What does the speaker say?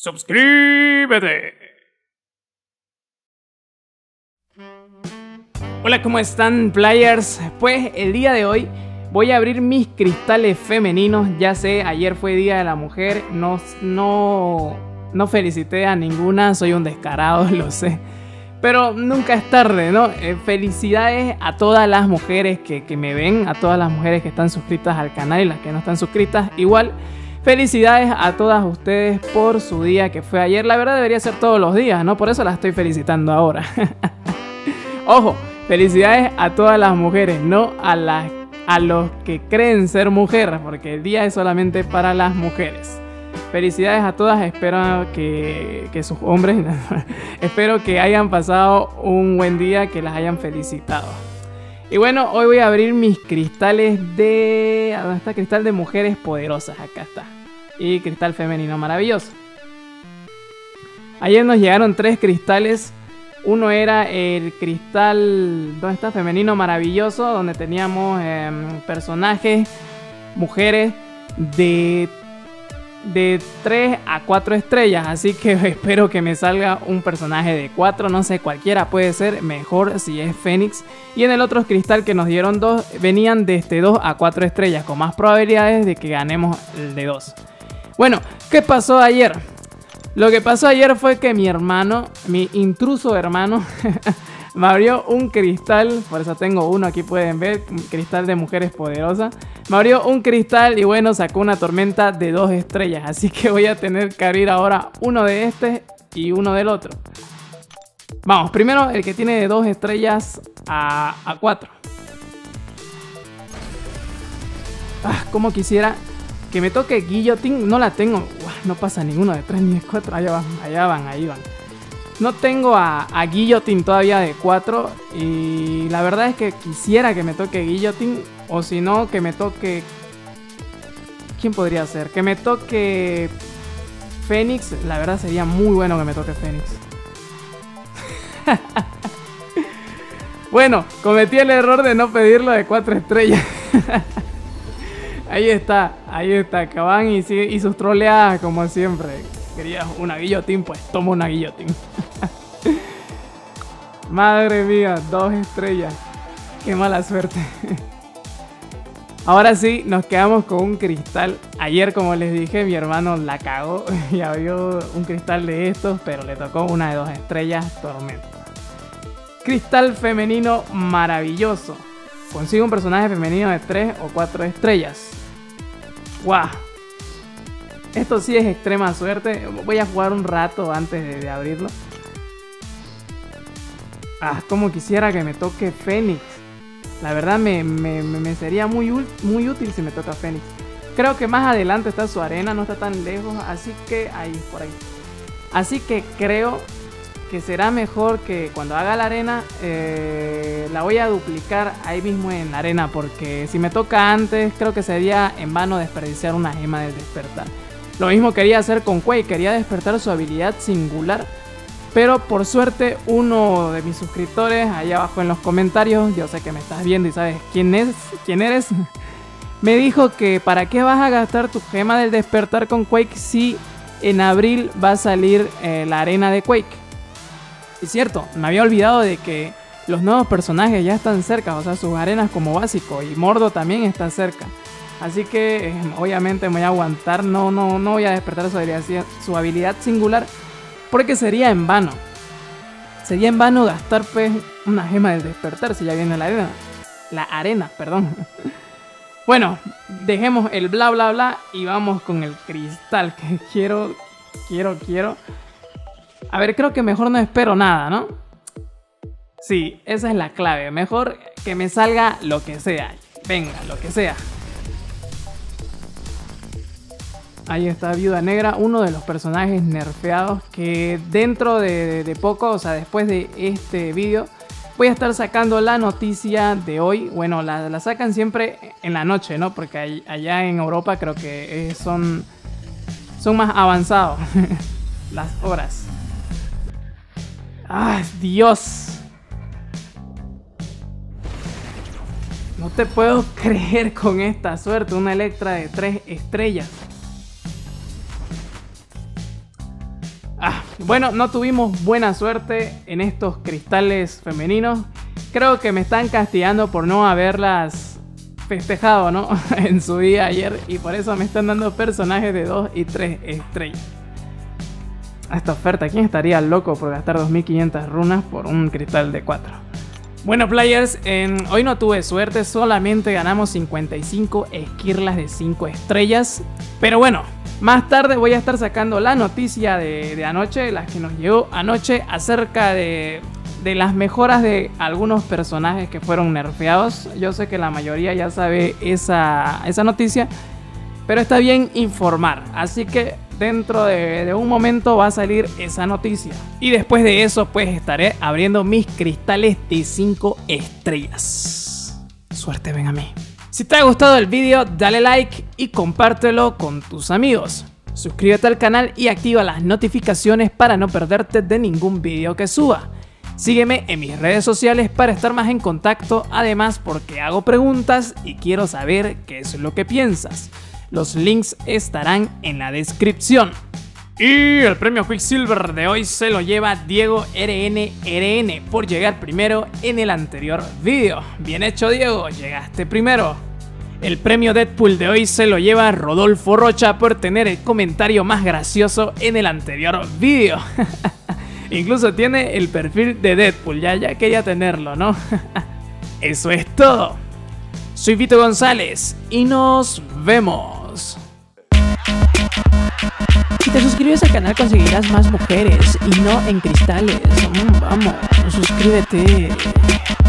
¡Suscríbete! Hola, ¿cómo están, players? Pues el día de hoy voy a abrir mis cristales femeninos. Ya sé, ayer fue Día de la Mujer. No felicité a ninguna, soy un descarado, lo sé. Pero nunca es tarde, ¿no? Felicidades a todas las mujeres que me ven, a todas las mujeres que están suscritas al canal y las que no están suscritas. Igual, felicidades a todas ustedes por su día que fue ayer. La verdad debería ser todos los días, ¿no? Por eso las estoy felicitando ahora. Ojo, felicidades a todas las mujeres, no a los que creen ser mujeres, porque el día es solamente para las mujeres. Felicidades a todas, espero que sus hombres, espero que hayan pasado un buen día, que las hayan felicitado. Y bueno, hoy voy a abrir mis cristales de... ¿Dónde está? Cristal de mujeres poderosas, acá está. Y cristal femenino maravilloso. Ayer nos llegaron 3 cristales. Uno era el cristal, ¿dónde está? Femenino maravilloso, donde teníamos personajes, mujeres de 3 a 4 estrellas, así que espero que me salga un personaje de 4, no sé, cualquiera puede ser, mejor si es Fénix. Y en el otro cristal que nos dieron 2, venían desde 2 a 4 estrellas, con más probabilidades de que ganemos el de 2. Bueno, ¿qué pasó ayer? Lo que pasó ayer fue que mi hermano, mi intruso hermano, me abrió un cristal, por eso tengo uno, aquí pueden ver, un cristal de mujeres poderosas. Me abrió un cristal y bueno, sacó una tormenta de 2 estrellas, así que voy a tener que abrir ahora uno de este y uno del otro. Vamos, primero el que tiene de 2 estrellas a 4. Como quisiera que me toque Guillotine, no la tengo, no pasa ninguno de 3 ni de 4, ahí van. No tengo a Guillotine todavía de 4 y la verdad es que quisiera que me toque Guillotine, o si no que me toque... ¿Quién podría ser? Que me toque Fénix, la verdad sería muy bueno que me toque Fénix. Bueno, cometí el error de no pedirlo de 4 estrellas. Ahí está, Caban y sus troleadas como siempre. Querías una Guillotine, pues toma una Guillotine. Madre mía, 2 estrellas. Qué mala suerte. Ahora sí, nos quedamos con un cristal. Ayer, como les dije, mi hermano la cagó y abrió un cristal de estos, pero le tocó una de 2 estrellas, tormenta. Cristal femenino maravilloso. Consigo un personaje femenino de 3 o 4 estrellas. ¡Guau! Esto sí es extrema suerte. Voy a jugar un rato antes de abrirlo. Como quisiera que me toque Fénix. La verdad me sería muy útil si me toca Fénix. Creo que más adelante está su arena, no está tan lejos. Así que ahí, por ahí. Así que creo que será mejor que cuando haga la arena la voy a duplicar ahí mismo en la arena. Porque si me toca antes, creo que sería en vano desperdiciar una gema del despertar. Lo mismo quería hacer con Quake, quería despertar su habilidad singular. Pero por suerte uno de mis suscriptores, allá abajo en los comentarios, yo sé que me estás viendo y sabes quién eres, me dijo que para qué vas a gastar tu gema del despertar con Quake si en abril va a salir la arena de Quake. Es cierto, me había olvidado de que los nuevos personajes ya están cerca, o sea, sus arenas como básico, y Mordo también está cerca. Así que obviamente me voy a aguantar, no voy a despertar su habilidad singular, porque sería en vano. Sería en vano gastar pues una gema del despertar si ya viene la arena. La arena, perdón. Bueno, dejemos el bla bla bla y vamos con el cristal que quiero. A ver, creo que mejor no espero nada, ¿no? Sí, esa es la clave. Mejor que me salga lo que sea. Venga, lo que sea. Ahí está Viuda Negra, uno de los personajes nerfeados que dentro de poco, o sea, después de este vídeo, voy a estar sacando la noticia de hoy. Bueno, la sacan siempre en la noche, ¿no? Porque allá en Europa creo que son más avanzados las horas. ¡Ay, Dios! No te puedo creer con esta suerte, una Electra de 3 estrellas. Bueno, no tuvimos buena suerte en estos cristales femeninos. Creo que me están castigando por no haberlas festejado, ¿no? En su día ayer. Y por eso me están dando personajes de 2 y 3 estrellas. A esta oferta, ¿quién estaría loco por gastar 2500 runas por un cristal de 4? Bueno, players, hoy no tuve suerte. Solamente ganamos 55 esquirlas de 5 estrellas. Pero bueno, más tarde voy a estar sacando la noticia de anoche, la que nos llegó anoche, acerca de las mejoras de algunos personajes que fueron nerfeados. Yo sé que la mayoría ya sabe esa noticia, pero está bien informar. Así que dentro de un momento va a salir esa noticia. Y después de eso pues estaré abriendo mis cristales de 5 estrellas. Suerte, ven a mí. Si te ha gustado el video, dale like y compártelo con tus amigos. Suscríbete al canal y activa las notificaciones para no perderte de ningún video que suba. Sígueme en mis redes sociales para estar más en contacto, además porque hago preguntas y quiero saber qué es lo que piensas. Los links estarán en la descripción. Y el premio Quicksilver de hoy se lo lleva Diego RN por llegar primero en el anterior video. Bien hecho, Diego, llegaste primero. El premio Deadpool de hoy se lo lleva Rodolfo Rocha por tener el comentario más gracioso en el anterior video. Incluso tiene el perfil de Deadpool, ya quería tenerlo, ¿no? Eso es todo. Soy Vito González y nos vemos. Si te suscribes al canal conseguirás más mujeres y no en cristales. Vamos, suscríbete.